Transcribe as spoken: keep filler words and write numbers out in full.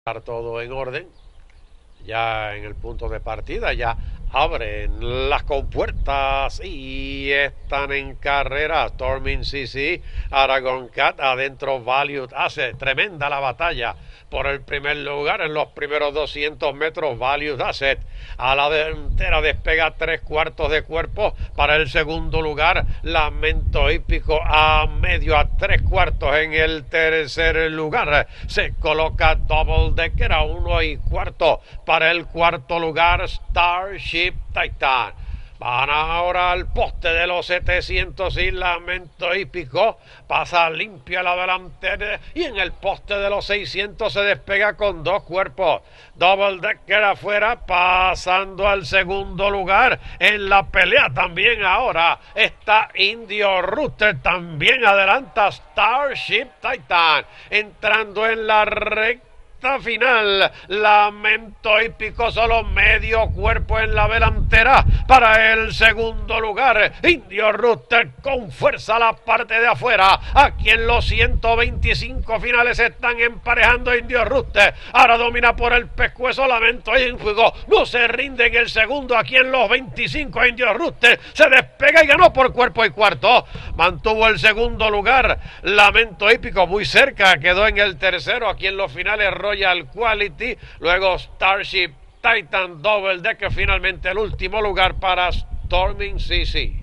Todo en orden, ya en el punto de partida, ya abren las compuertas y están en carrera. Storming C C, Aragon Cat, adentro Valued Asset. Tremenda la batalla por el primer lugar en los primeros doscientos metros. Valued Asset a la delantera despega tres cuartos de cuerpo para el segundo lugar. Lamento Hípico a medio, a tres cuartos en el tercer lugar. Se coloca Double Decker a uno y cuarto para el cuarto lugar. Starship Titan. Van ahora al poste de los setecientos y Lamento Hípico pasa limpia la delantera y en el poste de los seiscientos se despega con dos cuerpos. Double Decker afuera, pasando al segundo lugar en la pelea también ahora está Indio Rooster, también adelanta Starship Titan, entrando en la recta final. Lamento Hípico solo medio cuerpo en la delantera para el segundo lugar. Indio Rooster con fuerza a la parte de afuera. Aquí en los ciento veinticinco finales están emparejando Indio Rooster. Ahora domina por el pescuezo Lamento Hípico. No se rinde en el segundo. Aquí en los veinticinco Indio Rooster se despega y ganó por cuerpo y cuarto. Mantuvo el segundo lugar Lamento Hípico muy cerca. Quedó en el tercero. Aquí en los finales Royal Quality, luego Starship Titan, Double Decker, finalmente el último lugar para Storming C C.